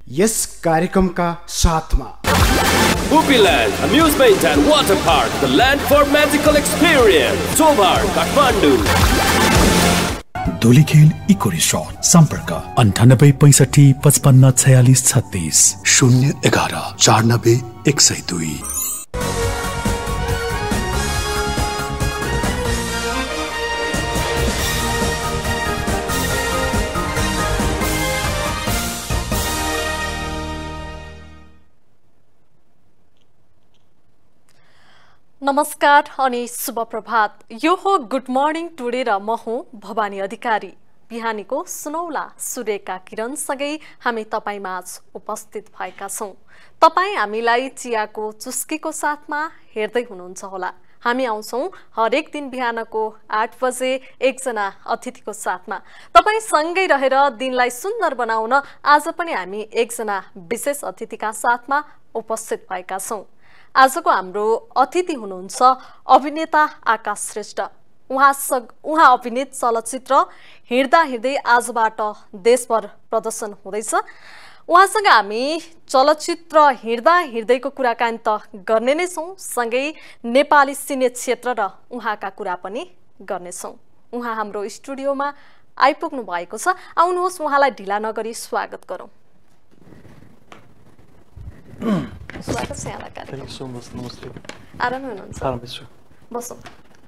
यस कार्यक्रमका साथमा Pupiland Amusement and Water Park, the land for magical experience. Tobar, Kathmandu. Dhulikhel eco resort सम्पर्क 9865554636 011490102। नमस्कार अनि शुभ प्रभात। यो हो गुड मर्निङ टुडे र म हुँ भवानी अधिकारी। बिहानीको सुनौला सूर्यका किरणसँगै हामी तपाईमाझ उपस्थित भएका छौं। तपाई हामीलाई चियाको चुस्कीको साथमा हेर्दै हुनुहुन्छ होला। हामी आउँछौं हरेक दिन बिहानको 8 बजे एकजना अतिथिको साथमा। तपाई सँगै रहेर दिनलाई सुन्दर बनाउन आज पनि हामी एकजना विशेष अतिथिका साथमा उपस्थित भएका छौं। आजको हाम्रो अतिथि हुनुहुन्छ अभिनेता आकाश श्रेष्ठ। उहाँ अभिनीत चलचित्र हिँड्दा हिँड्दै आजबाट देशभर प्रदर्शन हुँदैछ। उहाँसँग हामी चलचित्र हिँड्दा हिँड्दैको कुराकानी त गर्ने नै छौं, सँगै नेपाली सिने क्षेत्र र उहाँका कुरा पनि गर्नेछौं। उहाँ हाम्रो स्टुडियोमा आइपुग्नु भएको छ। आउनुहोस् उहाँलाई ढिला नगरी स्वागत गरौँ। स्वागत छ यहाँलाई कार्यक्रम। Thank you so much. नमस्ते। आरामै हुनुहुन्छ? आरामै छु। बसौँ।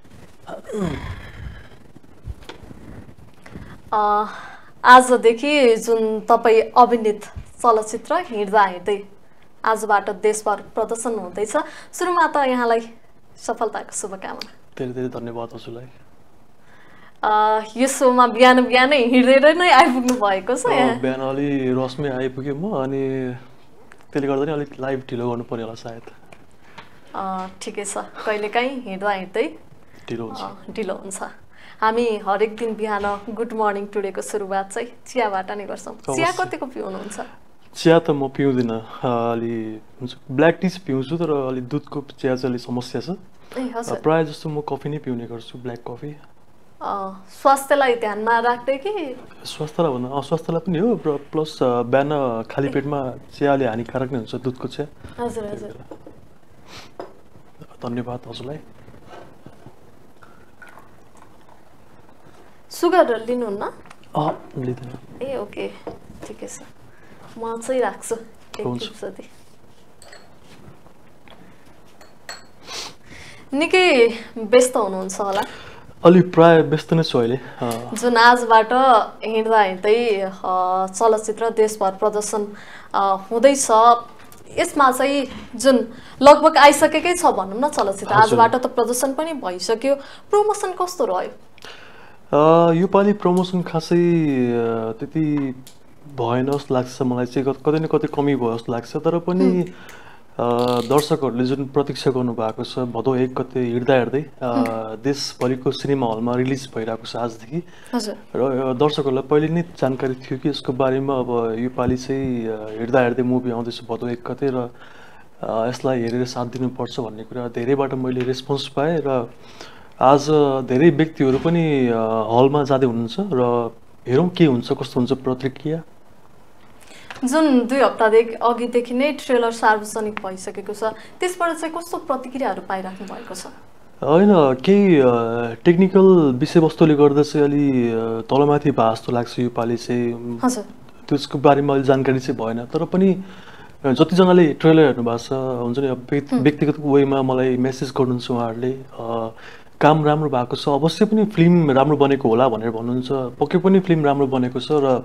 आजदेखि जुन तपाईँ अभिनीत चलचित्र हिँड्दा हिँड्दै आजबाट देशभर प्रदर्शन हुँदैछ, सुरुमा त यहाँलाई सफलताको शुभकामना। धेरै धेरै धन्यवाद हजुरलाई। यो सोमा बिहान बिहानै हिँडेर नै आइपुग्नु भएको छ यहाँ। बिहान अलि रसमै आइपुगेँ म, अनि त्यसले गर्दा नि अलिक लाइभ ढिलो गर्नु पर्यो होला सायद। ठिकै छ, कहिलेकाहीँ हिँड्दा हिँड्दै ढिलो हुन्छ। हामी हरेक दिन बिहान गुड मर्निङ टुडेको सुरुवात चाहिँ चियाबाट नै गर्छौँ। चिया कतिको पिउनुहुन्छ? चिया त म पिउँदिनँ, अलि ब्ल्याक टी पिउँछु, तर अलि दुधको चिया चाहिँ अलिक समस्या छ। प्रायः जस्तो म कफी नै पिउने गर्छु, ब्ल्याक कफी। स्वास्थ्यलाई ध्यानमा राख्दै कि? स्वास्थ्यलाई भन्दा अस्वास्थ्यलाई पनि हो, प्लस बिहान खाली पेटमा चिया अलि हानिकारक नै हुन्छ, दुधको चिया। हजुर हजुर। धन्यवाद हजुरलाई। सुगर लिनुहुन्न? लिँदैन। ए ओके, ठिकै छ, म चाहिँ राख्छु एक जति। निकै व्यस्त हुनुहुन्छ होला? अलि प्राय व्यस्त नै छु अहिले। जुन आजबाट हिँड्दा हिँड्दै चलचित्र देशभर प्रदर्शन हुँदैछ, यसमा चाहिँ जुन लगभग आइसकेकै छ भनौँ न चलचित्र, आजबाट त प्रदर्शन पनि भइसक्यो, प्रमोसन कस्तो रह्यो? योपालि प्रमोसन खासै त्यति भएन जस्तो लाग्छ मलाई चाहिँ, कतै न कतै कमी भयो जस्तो लाग्छ। तर पनि दर्शकहरूले जुन प्रतीक्षा गर्नुभएको छ, भदौ 1 गते हिँड्दा हिँड्दै देशभरिको सिनेमा हलमा रिलिज भइरहेको छ आजदेखि, र दर्शकहरूलाई पहिले नै जानकारी थियो कि यसको बारेमा अब योपालि चाहिँ हिँड्दा हिँड्दै मुभी आउँदैछ भदौ 1 गते, र यसलाई हेरेर साथ दिनुपर्छ भन्ने कुरा धेरैबाट मैले रेस्पोन्स पाएँ। र आज धेरै व्यक्तिहरू पनि हलमा जाँदै हुनुहुन्छ, र हेरौँ के हुन्छ, कस्तो हुन्छ प्रतिक्रिया। जुन 2 हप्तादेखि अघिदेखि नै ट्रेलर सार्वजनिक भइसकेको छ, त्यसबाट चाहिँ कस्तो प्रतिक्रियाहरू पाइराख्नु भएको छ? होइन, केही टेक्निकल विषयवस्तुले गर्दा चाहिँ अलि तलमाथि भए जस्तो लाग्छ योपालि चाहिँ। त्यसको बारेमा अलि जानकारी चाहिँ भएन, तर पनि जतिजनाले ट्रेलर हेर्नु भएको छ, हुन्छ नि, व्यक्तिगत वेमा मलाई मेसेज गर्नुहुन्छ उहाँहरूले, काम राम्रो भएको छ, अवश्य पनि फिल्म राम्रो बनेको होला भनेर भन्नुहुन्छ। पक्कै पनि फिल्म राम्रो बनेको छ, र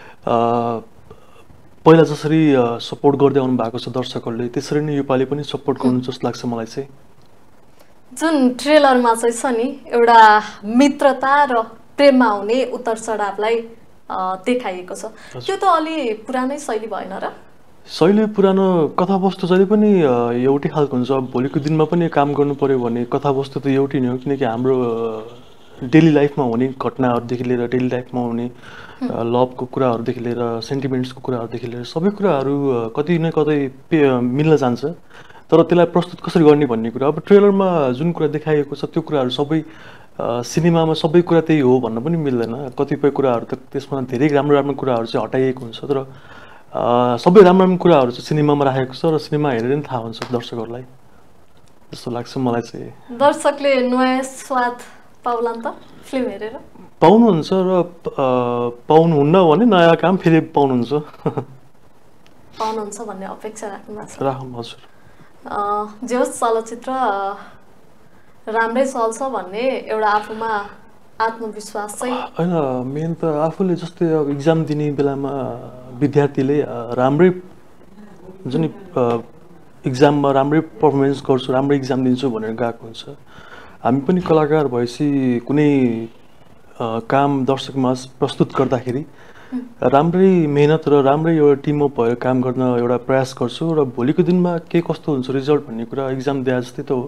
पहिला जसरी सपोर्ट गर्दै आउनु भएको छ दर्शकहरूले, त्यसरी नै योपालि पनि सपोर्ट गर्नु जस्तो लाग्छ मलाई चाहिँ। जुन ट्रेलरमा चाहिँ छ नि, एउटा मित्रता र प्रेममा हुने उतार चढावलाई देखाइएको छ, त्यो त अलि पुरानै शैली भएन र? शैली पुरानो, कथावस्तु जहिले पनि एउटै खालको हुन्छ। भोलिको दिनमा पनि काम गर्नु पर्यो भने कथावस्तु त एउटै नै हो, किनकि हाम्रो डेली लाइफमा हुने घटनाहरूदेखि लिएर, डेली लाइफमा हुने लभको कुराहरूदेखि लिएर, सेन्टिमेन्ट्सको कुराहरूदेखि लिएर सबै कुराहरू कतै न कतै मिल्न जान्छ। तर त्यसलाई प्रस्तुत कसरी गर्ने भन्ने कुरा, अब ट्रेलरमा जुन कुरा देखाइएको छ त्यो कुराहरू सबै सिनेमामा सबै कुरा त्यही हो भन्न पनि मिल्दैन। कतिपय कुराहरू त त्यसमा धेरै राम्रो राम्रो कुराहरू चाहिँ हटाइएको हुन्छ, तर सबै राम्रो राम्रो कुराहरू चाहिँ सिनेमामा राखेको छ र सिनेमा हेरेर नि थाहा हुन्छ दर्शकहरूलाई जस्तो लाग्छ मलाई चाहिँ। दर्शकले नयाँ स्वाद पाउला नि त फिल्म हेरेर? पाउनुहुन्छ र पाउनुहुन्न भने नयाँ काम फेरि पाउनुहुन्छ। पाउनुहुन्छ भन्ने अपेक्षा राख्नु भएको छ? राखौँ हजुर। जे होस् चलचित्र राम्रै चल्छ भन्ने एउटा आफूमा आत्मविश्वास चाहिँ होइन, मेन त आफूले जस्तै अब इक्जाम दिने बेलामा विद्यार्थीले राम्रै जुन इक्जाममा राम्रै पर्फर्मेन्स गर्छु, राम्रै इक्जाम दिन्छु भनेर गएको हुन्छ। हामी पनि कलाकार भएपछि कुनै काम दर्शकमा प्रस्तुत गर्दाखेरि राम्रै मेहनत र राम्रै एउटा टिमअप भएर काम गर्न एउटा प्रयास गर्छु र भोलिको दिनमा के कस्तो हुन्छ रिजल्ट भन्ने कुरा इक्जाम दिए जस्तै त हो।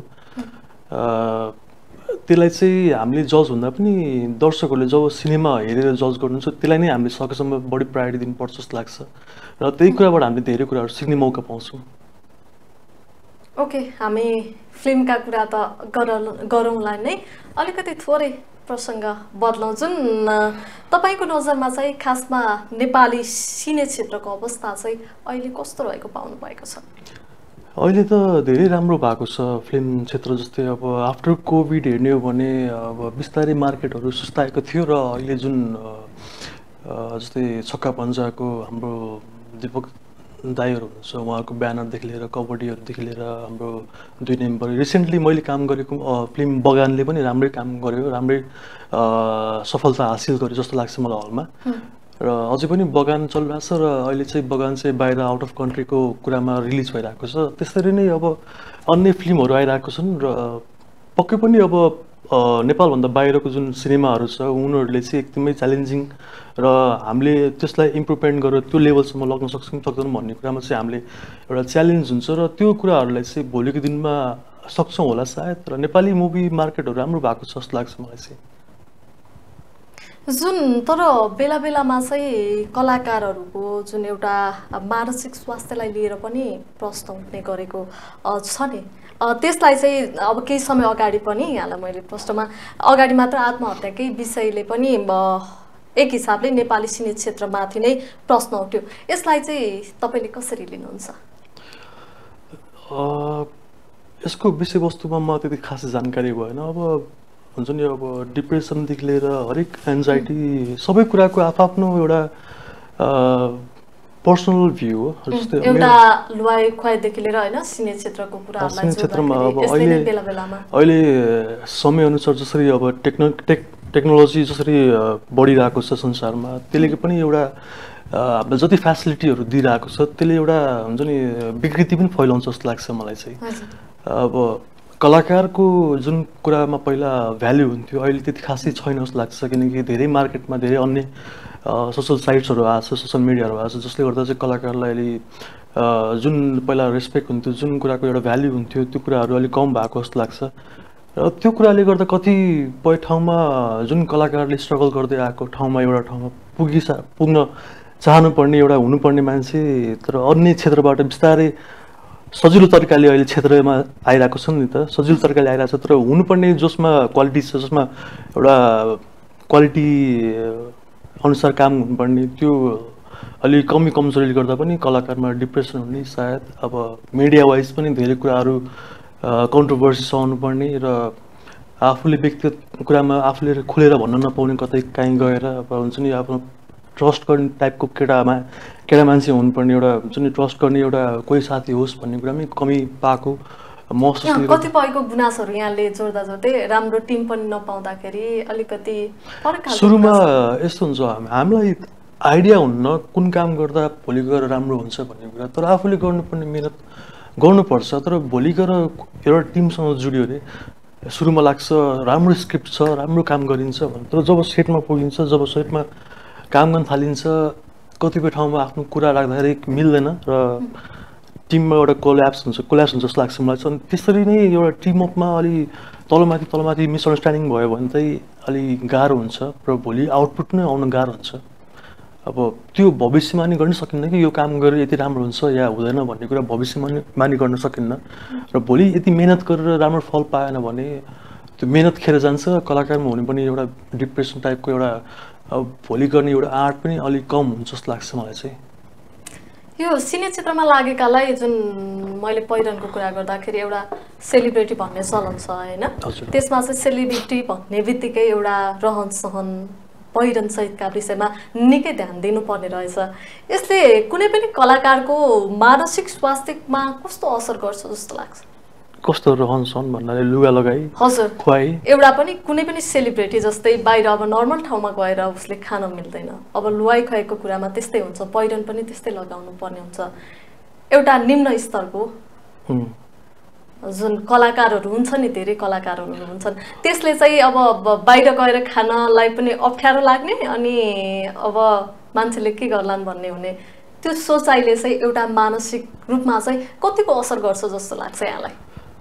त्यसलाई चाहिँ हामीले जज हुँदा पनि दर्शकहरूले जब सिनेमा हेरेर जज गर्नुहुन्छ त्यसलाई नै हामीले सकेसम्म बढी प्रायोरिटी दिनुपर्छ जस्तो लाग्छ र त्यही कुराबाट हामीले धेरै कुराहरू सिक्ने मौका पाउँछौँ। ओके, हामी फिल्मका कुरा त गरौँला नै, अलिकति थोरै प्रसङ्ग बदलौँ। जुन तपाईँको नजरमा चाहिँ खासमा नेपाली सिने क्षेत्रको अवस्था चाहिँ अहिले कस्तो रहेको पाउनु भएको छ? अहिले त धेरै राम्रो भएको छ फिल्म क्षेत्र। जस्तै अब आफ्टर कोभिड हेर्ने हो भने अब बिस्तारै मार्केटहरू सुस्ताएको थियो र अहिले जुन जस्तै छक्का पन्जाको हाम्रो दीपक दाईहरू हुनुहुन्छ, उहाँको ब्यानरदेखि लिएर कबड्डीहरूदेखि लिएर हाम्रो 2 नम्बर रिसेन्टली मैले काम गरेको फिल्म बगानले पनि राम्रै काम गर्यो, राम्रै सफलता हासिल गर्यो जस्तो लाग्छ मलाई हलमा। र अझै पनि बगान चलिरहेको छ र अहिले चाहिँ बगान चाहिँ बाहिर आउट अफ कन्ट्रीको कुरामा रिलिज भइरहेको छ। त्यसरी नै अब अन्य फिल्महरू आइरहेको छन् र पक्कै पनि अब नेपालभन्दा बाहिरको जुन सिनेमाहरू छ उनीहरूले चाहिँ एकदमै च्यालेन्जिङ र हामीले त्यसलाई इम्प्रुभमेन्ट गरेर त्यो लेभलसम्म लग्न सक्छौँ सक्दैनौँ भन्ने कुरामा चाहिँ हामीले एउटा च्यालेन्ज हुन्छ र त्यो कुराहरूलाई चाहिँ भोलिको दिनमा सक्छौँ होला सायद। र नेपाली मुभी मार्केटहरू राम्रो भएको छ जस्तो लाग्छ मलाई चाहिँ। जुन तर बेला बेलामा चाहिँ कलाकारहरूको जुन एउटा मानसिक स्वास्थ्यलाई लिएर पनि प्रश्न उठ्ने गरेको छ नि, त्यसलाई चाहिँ अब केही समय अगाडि पनि यहाँलाई मैले प्रश्नमा अगाडि मात्र आत्महत्याकै विषयले पनि एक हिसाबले नेपाली सिने क्षेत्रमाथि नै प्रश्न उठ्यो। यसलाई चाहिँ तपाईँले कसरी लिनुहुन्छ? यसको विषयवस्तुमा म त्यति खास जानकारी भएन। अब हुन्छ नि अब डिप्रेसनदेखि लिएर हरेक एन्जाइटी सबै कुराको आफ्नो एउटा पर्सनल भ्यू हो। जस्तै एउटा लुवाई खुवाइदेखि लिएर होइन सिने क्षेत्रको कुराहरूलाई सिने क्षेत्रमा अब अहिले समयअनुसार जसरी अब टेक्नोलोजी जसरी बढिरहेको छ संसारमा त्यसले पनि एउटा हामीलाई जति फेसिलिटीहरू दिइरहेको छ त्यसले एउटा हुन्छ नि विकृति पनि फैलाउँछ जस्तो लाग्छ मलाई चाहिँ। अब कलाकारको जुन कुरामा पहिला भ्याल्यु हुन्थ्यो अहिले त्यति खासै छैन जस्तो लाग्छ, किनकि धेरै मार्केटमा धेरै अन्य सोसल साइट्सहरू आएको छ, सोसल मिडियाहरू आएको छ, जसले गर्दा चाहिँ कलाकारलाई अहिले जुन पहिला रेस्पेक्ट हुन्थ्यो, जुन कुराको एउटा भ्याल्यु हुन्थ्यो त्यो कुराहरू अलिक कम भएको जस्तो लाग्छ। र त्यो कुराले गर्दा कतिपय ठाउँमा जुन कलाकारले स्ट्रगल गर्दै आएको ठाउँमा एउटा ठाउँमा पुग्न चाहनुपर्ने एउटा हुनुपर्ने मान्छे तर अन्य क्षेत्रबाट बिस्तारै सजिलो तरिकाले अहिले क्षेत्रमा आइरहेको छ नि त, सजिलो तरिकाले आइरहेको छ, तर हुनुपर्ने जसमा क्वालिटी छ, जसमा एउटा क्वालिटी अनुसार काम हुनुपर्ने त्यो अलिक कमजोरीले गर्दा पनि कलाकारमा डिप्रेसन हुने सायद। अब मिडिया वाइज पनि धेरै कुराहरू कन्ट्रोभर्सी सहनुपर्ने र आफूले व्यक्तिगत कुरामा आफूले खुलेर भन्न नपाउने कतै काहीँ गएर अब हुन्छ नि आफ्नो ट्रस्ट गर्ने टाइपको केटा मान्छे हुनुपर्ने एउटा हुन्छ नि ट्रस्ट गर्ने एउटा कोही साथी होस् भन्ने कुरामै कमी पाएको महसुस। कतिपयको गुनासोहरू यहाँले जोड्दा जोड्दै राम्रो टिम पनि नपाउँदाखेरि अलिकति सुरुमा यस्तो हुन्छ हामीलाई आइडिया हुन्न कुन काम गर्दा भोलि गएर राम्रो हुन्छ भन्ने कुरा, तर आफूले गर्नुपर्ने मेहनत गर्नुपर्छ। तर भोलि गएर एउटा टिमसँग जुड्यो अरे सुरुमा लाग्छ राम्रो स्क्रिप्ट छ, राम्रो काम गरिन्छ भने, तर जब सेटमा पुगिन्छ, जब सेटमा काम गर्न थालिन्छ कतिपय ठाउँमा आफ्नो कुरा राख्दाखेरि मिल्दैन र टिममा एउटा कोल्याप्स हुन्छ जस्तो लाग्छ मलाई चाहिँ। त्यसरी नै एउटा टिमअपमा अलि तलमाथि मिसअन्डरस्ट्यान्डिङ भयो भने चाहिँ अलि गाह्रो हुन्छ र भोलि आउटपुट नै आउन गाह्रो हुन्छ। अब त्यो भविष्यवाणी गर्न सकिन्न कि यो काम गरेर यति राम्रो हुन्छ या हुँदैन भन्ने कुरा भविष्यवाणी गर्न सकिन्न र भोलि यति मेहनत गरेर राम्रो फल पाएन भने त्यो मेहनत खेर जान्छ। कलाकारमा हुनुपर्ने एउटा डिप्रेसन टाइपको एउटा भोलि गर्ने एउटा आर्ट पनि अलिक कम हुन्छ जस्तो लाग्छ मलाई चाहिँ। यो सिने क्षेत्रमा लागेकालाई जुन मैले पहिरनको कुरा गर्दाखेरि एउटा सेलिब्रिटी भन्ने चलन छ हैन त्यसमा चाहिँ सेलिब्रिटी भन्ने बित्तिकै एउटा रहन सहन पहिरन सहितका विषयमा निकै ध्यान दिनुपर्ने रहेछ यसले कुनै पनि कलाकारको मानसिक स्वास्थ्यमा कस्तो असर गर्छ जस्तो लाग्छ कस्तो रहन सहन भन्नाले लुगा लगाई हजुर खुवाई एउटा पनि कुनै पनि सेलिब्रिटी जस्तै बाहिर अब नर्मल ठाउँमा गएर उसले खान मिल्दैन अब लुगाई खुवाईको कुरामा त्यस्तै हुन्छ पहिरन पनि त्यस्तै लगाउनु पर्ने हुन्छ एउटा निम्न स्तरको जुन कलाकारहरू हुन्छ नि धेरै कलाकारहरू हुन्छन् त्यसले चाहिँ अब बाहिर गएर खानलाई पनि अप्ठ्यारो लाग्ने अनि अब मान्छेले के गर्लान् भन्ने हुने त्यो सोचाइले चाहिँ एउटा मानसिक रूपमा चाहिँ कतिको असर गर्छ जस्तो लाग्छ यहाँलाई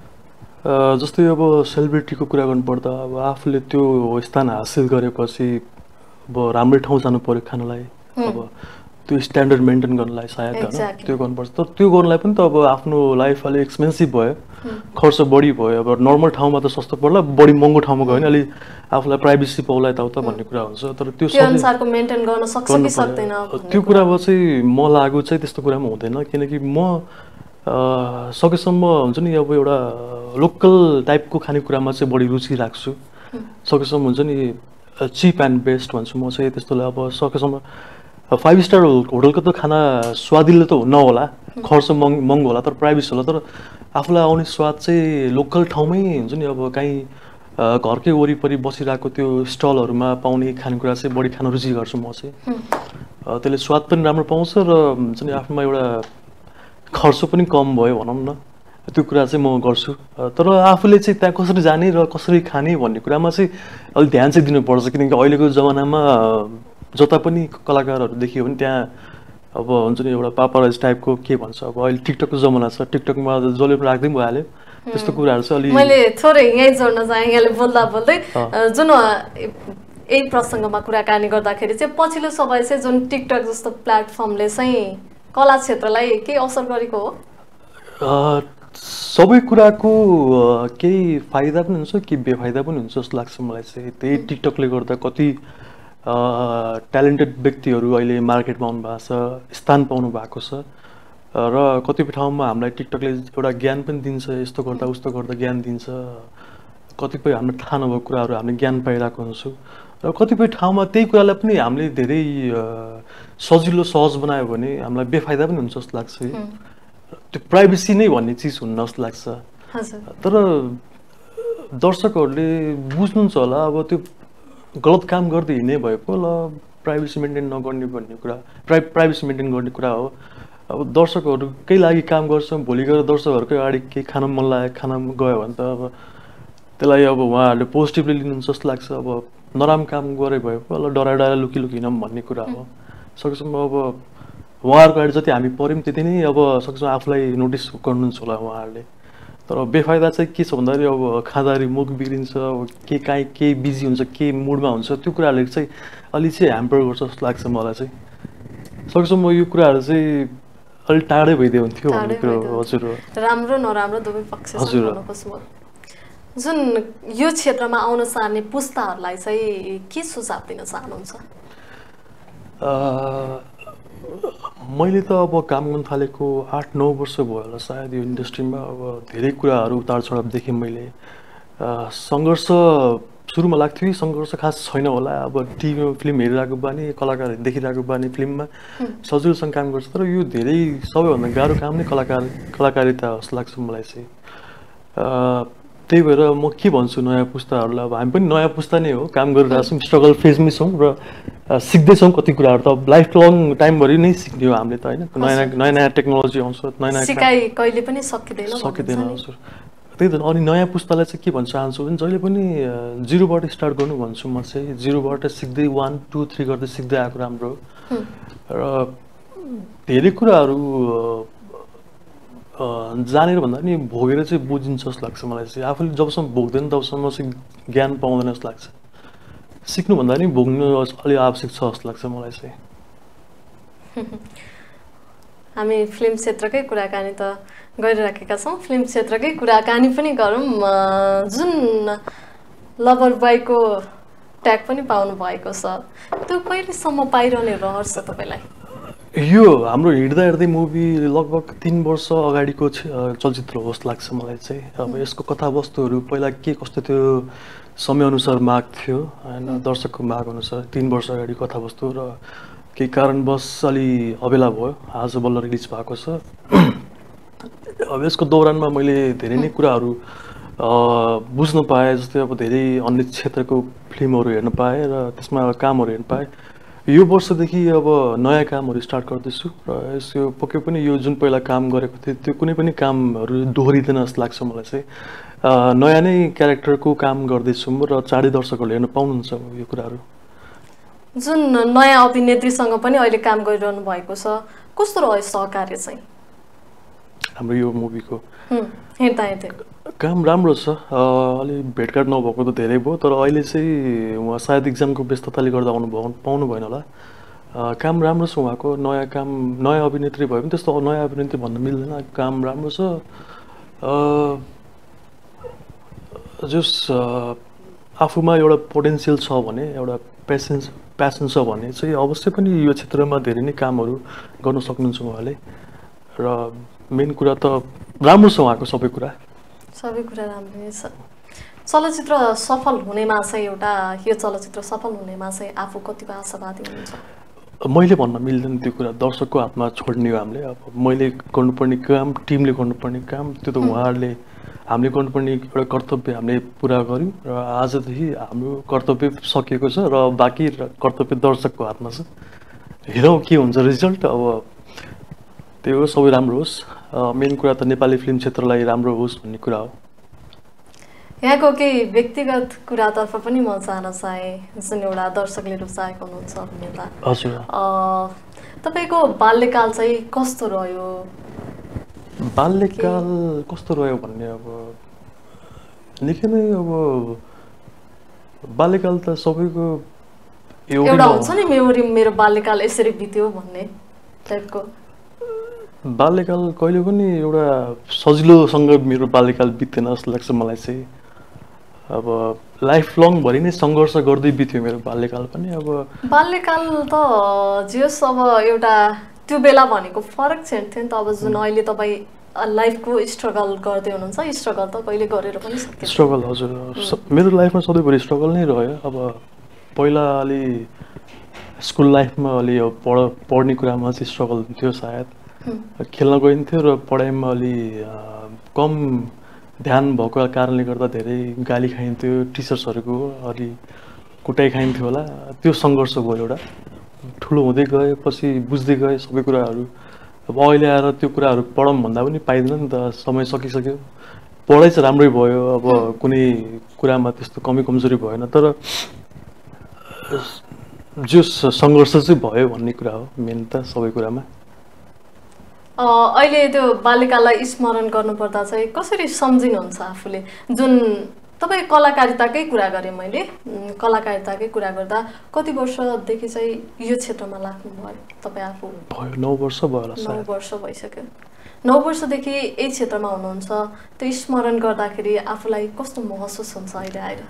जस्तै अब सेलिब्रिटीको कुरा गर्नुपर्दा अब आफूले त्यो स्थान हासिल गरेपछि अब राम्रै ठाउँ जानु पर्यो खानलाई अब त्यो स्ट्यान्डर्ड मेन्टेन गर्नलाई सायद हैन त्यो गर्नुपर्छ तर त्यो गर्नलाई पनि त अब आफ्नो लाइफ अलि एक्सपेन्सिभ भयो खर्च बढी भयो अब नर्मल ठाउँमा त सस्तो पर्ला बढी महँगो ठाउँमा गयो भने अलि आफूलाई प्राइभेसी पाउला यताउता भन्ने कुरा हुन्छ तर त्यो अनुसारको मेन्टेन गर्न सक्छ कि सक्दैन त्यो कुरामा चाहिँ म लागु चाहिँ त्यस्तो कुरामा हुँदैन किनकि म सकेसम्म हुन्छ नि अब एउटा लोकल टाइपको खानेकुरामा चाहिँ बढी रुचि राख्छु सकेसम्म हुन्छ नि चिप एन्ड बेस्ट भन्छु म चाहिँ त्यस्तोलाई अब सकेसम्म 5 स्टार होटलको त खाना स्वादिलो त नहोला खर्च महँगो होला तर प्राइभेसी होला तर आफूलाई आउने स्वाद चाहिँ लोकल ठाउँमै हुन्छ नि अब कहीँ घरकै वरिपरि बसिरहेको त्यो स्टलहरूमा पाउने खानेकुरा चाहिँ बढी खान रुचि गर्छु म चाहिँ त्यसले स्वाद पनि राम्रो पाउँछ र हुन्छ नि आफ्नोमा एउटा खर्च पनि कम भयो भनौँ न त्यो कुरा चाहिँ म गर्छु तर आफूले चाहिँ त्यहाँ कसरी जाने र कसरी खाने भन्ने कुरामा चाहिँ अलिक ध्यान चाहिँ दिनुपर्छ किनकि अहिलेको जमानामा जता पनि कलाकारहरू देखियो भने त्यहाँ अब हुन्छ नि एउटा पापाराज टाइपको के भन्छ अब अहिले टिकटकको जमाना छ टिकटकमा जसले पनि राख्दै भइहाल्यो त्यस्तो कुराहरू चाहिँ अलि मैले थोरै यहीँ जोड्न चाहे यहाँले बोल्दा बोल्दै जुन यही प्रसङ्गमा कुराकानी गर्दाखेरि चाहिँ पछिल्लो समय चाहिँ जुन टिकटक जस्तो प्लेटफर्मले चाहिँ कला क्षेत्रलाई के असर गरेको हो सबै कुराको केही फाइदा पनि हुन्छ केही बेफाइदा पनि हुन्छ जस्तो लाग्छ मलाई चाहिँ त्यही टिकटकले गर्दा कति ट्यालेन्टेड व्यक्तिहरू अहिले मार्केटमा आउनु भएको छ स्थान पाउनु भएको छ र कतिपय ठाउँमा हामीलाई टिकटकले एउटा ज्ञान पनि दिन्छ यस्तो गर्दा उस्तो गर्दा ज्ञान दिन्छ कतिपय हाम्रो थाहा नभएको कुराहरू हामीले ज्ञान पाइरहेको हुन्छौँ र कतिपय ठाउँमा त्यही कुरालाई पनि हामीले धेरै सजिलो सहज बनायो भने हामीलाई बेफाइदा पनि हुन्छ जस्तो लाग्छ त्यो प्राइभेसी नै भन्ने चिज हुन्न जस्तो लाग्छ तर दर्शकहरूले बुझ्नुहुन्छ होला अब त्यो गलत काम गर्दै हिँड्ने भए पो ल प्राइभेसी मेन्टेन नगर्ने भन्ने कुरा प्राइभेसी मेन्टेन गर्ने कुरा हो अब दर्शकहरूकै लागि काम गर्छौँ भोलि गएर दर्शकहरूकै अगाडि केही खान मन लाग्यो खाना गयो भने त अब त्यसलाई अब उहाँहरूले पोजिटिभली लिनुहुन्छ जस्तो लाग्छ अब नराम्रो काम गरे भए पो ल डराएर लुकी हिँडौँ भन्ने कुरा हो सकेसम्म अब उहाँहरूको अगाडि जति हामी पऱ्यौँ त्यति नै अब सकेसम्म आफूलाई नोटिस गर्नुहुन्छ होला उहाँहरूले तर बेफाइदा चाहिँ के छ भन्दाखेरि अब खाँदाखेरि मुख बिग्रिन्छ अब काहीँ केही बिजी हुन्छ के मुडमा हुन्छ त्यो कुराहरूले चाहिँ अलि चाहिँ ह्याम्पर गर्छ जस्तो लाग्छ मलाई चाहिँ सकेसम्म यो कुराहरू चाहिँ अलिक टाढै भइदियो हुन्थ्यो भन्ने कुरो हजुर राम्रो नराम्रो दुवै पक्ष जुन यो क्षेत्रमा आउन चाहने पुस्ताहरूलाई चाहिँ के सुझाव दिन चाहनुहुन्छ मैले त अब काम गर्न थालेको 8-9 वर्ष भयो होला सायद यो इन्डस्ट्रीमा अब धेरै कुराहरू उतार चढाव देखेँ मैले सङ्घर्ष सुरुमा लाग्थ्यो सङ्घर्ष खास छैन होला अब टिभीमा फिल्म हेरिरहेको बानी कलाकार देखिरहेको बानी फिल्ममा सजिलोसँग काम गर्छ तर यो धेरै सबैभन्दा गाह्रो काम नै कलाकारिता जस्तो लाग्छ मलाई चाहिँ त्यही भएर म के भन्छु नयाँ पुस्ताहरूलाई अब हामी पनि नयाँ पुस्ता नै हो काम गरिरहेको छौँ स्ट्रगल फेजमै छौँ र सिक्दैछौँ कति कुराहरू त लाइफ लङ टाइमभरि नै सिक्ने हो हामीले त होइन नयाँ नयाँ टेक्नोलोजी आउँछ नयाँ सिकाइ कहिले पनि सकिँदैन हजुर त्यही त अनि नयाँ पुस्तालाई चाहिँ के भन्न चाहन्छु भने जहिले पनि जिरोबाट स्टार्ट गर्नु भन्छु म चाहिँ जिरोबाट सिक्दै 1, 2, 3 गर्दै सिक्दै आएको राम्रो र धेरै कुराहरू जानेर भन्दा नि भोगेर चाहिँ बुझिन्छ जस्तो लाग्छ मलाई चाहिँ आफूले जबसम्म भोग्दैन तबसम्म चाहिँ ज्ञान पाउँदैन जस्तो लाग्छ सिक्नु भन्दा नि भोग्नु अलि आवश्यक छ जस्तो लाग्छ मलाई चाहिँ हामी फिल्म क्षेत्रकै कुराकानी त गरिराखेका छौँ फिल्म क्षेत्रकै कुराकानी पनि गरौँ जुन लभर बोयको ट्याग पनि पाउनु भएको छ त्यो कहिलेसम्म पाइरहने रहर छ तपाईँलाई यो हाम्रो हिँड्दा हिँड्दै मुभी लगभग 3 वर्ष अगाडिको चलचित्र हो जस्तो लाग्छ मलाई चाहिँ। अब यसको कथावस्तुहरू पहिला के कस्तो थियो, समयअनुसार माग थियो होइन, दर्शकको माग अनुसार 3 वर्ष अगाडि कथावस्तु र केही कारणवश अलि अबेला भयो, आज बल्ल रिलिज भएको छ। अब यसको दौरानमा मैले धेरै नै कुराहरू बुझ्न पाएँ, जस्तै अब धेरै अन्य क्षेत्रको फिल्महरू हेर्न पाएँ र त्यसमा कामहरू हेर्न पाएँ। यो वर्षदेखि अब नयाँ कामहरू स्टार्ट गर्दैछु र यसो पक्कै पनि यो जुन पहिला काम गरेको थिएँ त्यो कुनै पनि कामहरू दोहोरिँदैन जस्तो लाग्छ मलाई चाहिँ। नयाँ नै क्यारेक्टरको काम गर्दैछु म र चाँडै दर्शकहरूले हेर्न पाउनुहुन्छ यो कुराहरू। जुन नयाँ अभिनेत्रीसँग पनि अहिले काम गरिरहनु भएको छ, कस्तो रह्यो सहकार्य चाहिँ हाम्रो यो मुभीको? हेर्दा हेर्दै काम राम्रो छ। अलि भेटघाट नभएको त धेरै भयो, तर अहिले चाहिँ उहाँ सायद इक्जामको व्यस्तताले गर्दा पाउनु भएन होला। काम राम्रो छ उहाँको, नयाँ काम, नयाँ अभिनेत्री भयो भने त्यस्तो नयाँ अभिनेत्री भन्न मिल्दैन, काम राम्रो छ। जस आफूमा एउटा पोटेन्सियल छ भने, एउटा प्यासन छ भने चाहिँ अवश्य पनि यो क्षेत्रमा धेरै नै कामहरू गर्न सक्नुहुन्छ उहाँले। र मेन कुरा त राम्रो छ उहाँको सबै कुरा राम्रो नै छ। चलचित्र सफल हुनेमा चाहिँ यो चलचित्र सफल हुनेमा चाहिँ आफू कतिको आशावादी हुनुहुन्छ? मैले भन्न मिल्दैन त्यो कुरा, दर्शकको हातमा छोड्ने हो हामीले। अब मैले गर्नुपर्ने काम, टिमले गर्नुपर्ने काम, त्यो त उहाँहरूले, हामीले गर्नुपर्ने एउटा कर्तव्य हामीले पुरा गऱ्यौँ र आजदेखि हाम्रो कर्तव्य सकिएको छ र बाँकी कर्तव्य दर्शकको हातमा छ। हेरौँ के हुन्छ रिजल्ट। अब त्यो सबै राम्रो होस्, मेन कुरा त नेपाली फिल्म क्षेत्रलाई राम्रो होस् भन्ने कुरा हो। यहाँको केही व्यक्तिगत कुरातर्फ पनि म जान चाहेँ, जुन एउटा दर्शकले रुचाएको हुनुहुन्छ अभिनेता। हजुर, तपाईँको बाल्यकाल चाहिँ कस्तो रह्यो? बाल्यकाल कस्तो रह्यो भन्ने अब निकै नै, अब बाल्यकाल त सबैको एउटा हुन्छ नि मेमोरी, मेरो बाल्यकाल यसरी बित्यो भन्ने टाइपको। बाल्यकाल कहिले पनि एउटा सजिलोसँग मेरो बाल्यकाल बितेन जस्तो लाग्छ मलाई चाहिँ। अब लाइफ लङ भरि नै सङ्घर्ष गर्दै बित्यो मेरो बाल्यकाल पनि। अब बाल्यकाल त जेस अब एउटा त्यो बेला भनेको फरक थियो नि त। अब जुन अहिले तपाईँ लाइफको स्ट्रगल गर्दै हुनुहुन्छ, स्ट्रगल त कहिले गरेर पनि सक्छ। स्ट्रगल हजुर, मेरो लाइफमा सधैँभरि स्ट्रगल नै रह्यो। अब पहिला अलि स्कुल लाइफमा अलि पढ्ने कुरामा चाहिँ स्ट्रगल थियो सायद, खेल्न गइन्थ्यो र पढाइमा अलि कम ध्यान भएको कारणले गर्दा धेरै गाली खाइन्थ्यो टिचर्सहरूको, अलि कुटाइ खाइन्थ्यो होला। त्यो सङ्घर्ष भयो एउटा, ठुलो हुँदै गए पछि बुझ्दै गए सबै कुराहरू। अब अहिले आएर त्यो कुराहरू पढौँ भन्दा पनि पाइँदैन नि त, समय सकिसक्यो। पढाइ चाहिँ राम्रै भयो, अब कुनै कुरामा त्यस्तो कमी कमजोरी भएन, तर जो सङ्घर्ष चाहिँ भयो भन्ने कुरा हो मेन त सबै कुरामा। अहिले त्यो बाल्यकाललाई स्मरण गर्नुपर्दा चाहिँ कसरी सम्झिनुहुन्छ आफूले? जुन तपाईँ कलाकारिताकै कुरा गरेँ मैले, कलाकारिताकै कुरा गर्दा कति वर्षदेखि चाहिँ यो क्षेत्रमा लाग्नुभयो तपाईँ आफू? भयो 9 वर्ष भयो होला। 9 वर्ष भइसक्यो। 9 वर्षदेखि यही क्षेत्रमा हुनुहुन्छ, त्यो स्मरण गर्दाखेरि आफूलाई कस्तो महसुस हुन्छ अहिले आएर?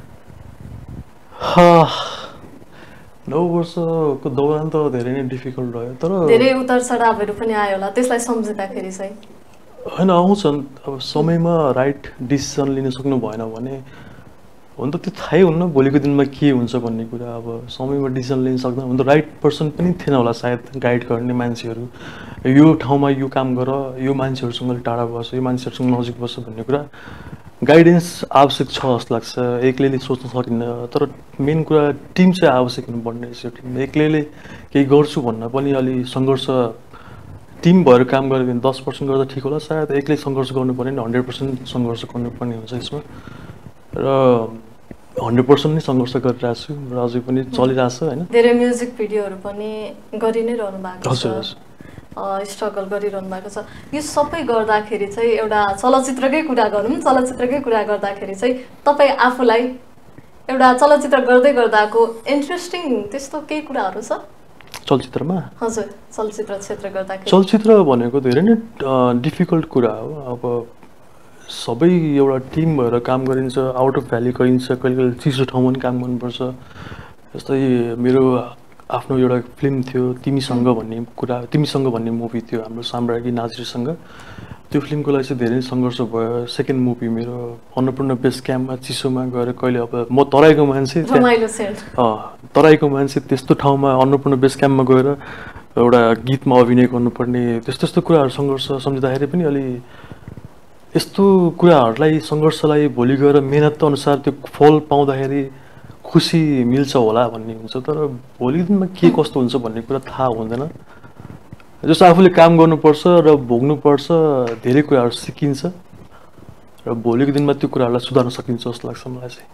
9 वर्षको दौरान त धेरै नै डिफिकल्ट रह्यो, तर धेरै उतार चढावहरू पनि आयो होला त्यसलाई सम्झिँदाखेरि चाहिँ? होइन, आउँछन्। अब समयमा राइट डिसिसन लिन सक्नु भएन भने हुन त त्यो थाहै हुन्न भोलिको दिनमा के हुन्छ भन्ने कुरा। अब समयमा डिसिसन लिन सक्दैन हुन त राइट पर्सन पनि थिएन होला सायद गाइड गर्ने मान्छेहरू, यो ठाउँमा यो काम गर, यो मान्छेहरूसँग टाढा बस, यो मान्छेहरूसँग नजिक बस भन्ने कुरा गाइडेन्स आवश्यक छ जस्तो लाग्छ। एक्लैले सोच्न सकिन्न, तर मेन कुरा टिम चाहिँ आवश्यक हुनुपर्ने रहेछ। टिम एक्लैले केही गर्छु भन्न पनि अलि सङ्घर्ष, टिम भएर काम गऱ्यो भने 10% गर्दा ठिक होला सायद। एक्लै सङ्घर्ष गर्नु पर्ने 100% सङ्घर्ष गर्नुपर्ने हुन्छ यसमा, र 100% नै सङ्घर्ष गरिरहेको छु र अझै पनि चलिरहेछ होइन। धेरै म्युजिक भिडियोहरू पनि गरि नै रहनु भएको छ, हजुर, स्ट्रगल गरिरहनु भएको छ। यो सबै गर्दाखेरि चाहिँ एउटा चलचित्रकै कुरा गरौँ, चलचित्रकै कुरा गर्दाखेरि चाहिँ तपाईँ आफूलाई एउटा चलचित्र गर्दै गर्दाको इन्ट्रेस्टिङ त्यस्तो केही कुराहरू छ चलचित्रमा? हजुर, चलचित्र क्षेत्र गर्दाखेरि? चलचित्र भनेको धेरै नै डिफिकल्ट कुरा हो। अब सबै एउटा टिम भएर काम गरिन्छ, आउट अफ भ्याली गरिन्छ, कहिले कहिले चिसो ठाउँमा पनि काम गर्नुपर्छ। जस्तै मेरो आफ्नो एउटा फिल्म थियो तिमीसँग भन्ने मुभी थियो हाम्रो साम्राज्ञी नाजिरसँग। त्यो फिल्मको लागि चाहिँ धेरै सङ्घर्ष भयो। सेकेन्ड मुभी मेरो अन्नपूर्ण बेस क्याम्पमा चिसोमा गएर कहिले अब म तराईको मान्छे त्यस्तो ठाउँमा अन्नपूर्ण बेस क्याम्पमा गएर एउटा गीतमा अभिनय गर्नुपर्ने त्यस्तो कुराहरू सङ्घर्ष सम्झिँदाखेरि पनि अलि यस्तो कुराहरूलाई सङ्घर्षलाई भोलि गएर मेहनत अनुसार त्यो फल पाउँदाखेरि खुसी मिल्छ होला भन्ने हुन्छ। तर भोलिको दिनमा के कस्तो हुन्छ भन्ने कुरा थाहा हुँदैन। जस्तो आफूले काम गर्नुपर्छ र भोग्नुपर्छ, धेरै कुराहरू सिकिन्छ र भोलिको दिनमा त्यो कुराहरूलाई सुधार्न सकिन्छ जस्तो लाग्छ मलाई चाहिँ।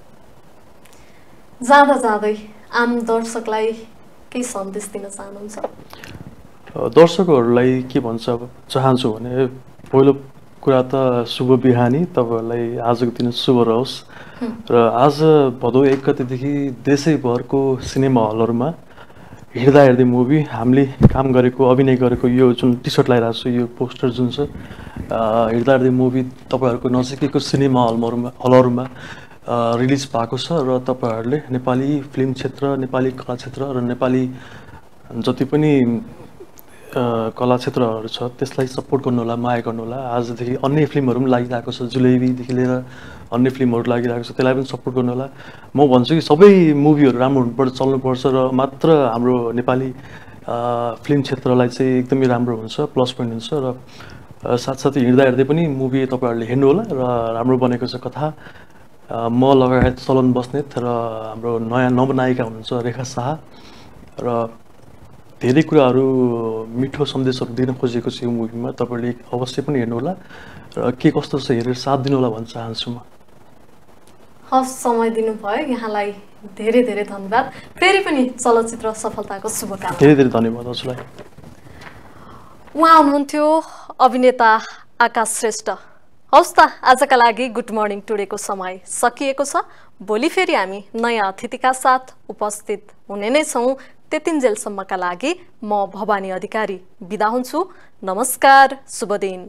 जाँदा जाँदै आम दर्शकलाई के सन्देश दिन चाहनुहुन्छ? दर्शकहरूलाई के भन्छ चाहन्छु भने पहिलो कुरा त शुभ बिहानी, तपाईँहरूलाई आजको दिन शुभ रहोस्। र आज भदौ 1 गतेदेखि देशैभरको सिनेमा हलहरूमा हिँड्दा हेर्दै मुभी हामीले काम गरेको अभिनय गरेको यो जुन टी सर्ट लगाइरहेको छु, यो पोस्टर जुन छ हिँड्दा हेर्दै मुभी तपाईँहरूको नजिकैको सिनेमा हलहरूमा रिलिज भएको छ र तपाईँहरूले नेपाली फिल्म क्षेत्र, नेपाली कला क्षेत्र र नेपाली जति पनि कला क्षेत्रहरू छ त्यसलाई सपोर्ट गर्नुहोला, माया गर्नुहोला। आजदेखि अन्य फिल्महरू पनि लागिरहेको छ, जुलेबीदेखि लिएर अन्य फिल्महरू लागिरहेको छ, त्यसलाई पनि सपोर्ट गर्नुहोला। म भन्छु कि सबै मुभीहरू राम्रो हुनुपर्छ, चल्नुपर्छ र मात्र हाम्रो नेपाली फिल्म क्षेत्रलाई चाहिँ एकदमै राम्रो हुन्छ, प्लस पोइन्ट हुन्छ। र साथसाथै हिँड्दा हेर्दै पनि मुभी तपाईँहरूले हेर्नुहोला र राम्रो बनेको छ कथा। म लगायत चलन बस्नेत र हाम्रो नयाँ नवनायिका हुनुहुन्छ रेखा शाह र धेरै कुराहरू मिठो सन्देशहरू दिन खोजेको छु यो मुभीमा। तपाईँहरूले अवश्य पनि हेर्नुहोला र के कस्तो छ हेरेर साथ दिनुहोला भन्न चाहन्छु म। हस्, समय दिनुभयो, यहाँलाई धेरै धेरै धन्यवाद। फेरि पनि चलचित्र सफलताको शुभकामना। धेरै धेरै धन्यवाद हजुरलाई। उहाँ हुनुहुन्थ्यो अभिनेता आकाश श्रेष्ठ। हवस् त, आजका लागि गुड मर्निङ टुडेको समय सकिएको छ। भोलि फेरि हामी नयाँ अतिथिका साथ उपस्थित हुने नै छौँ। त्यतिन्जेलसम्मका लागि म भवानी अधिकारी बिदा हुन्छु। नमस्कार, शुभ दिन।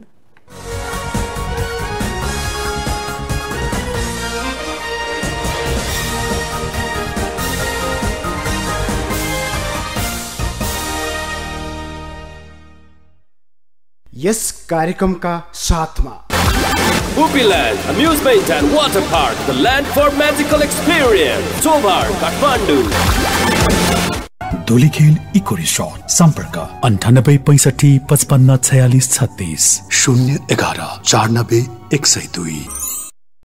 यस कार्यक्रमका साथमा Pupiland Amusement and Water Park, the land for magical experience. Tobar, Kathmandu. Dhulikhel eco resort सम्पर्क 98 65 55 46 36 011 94 102।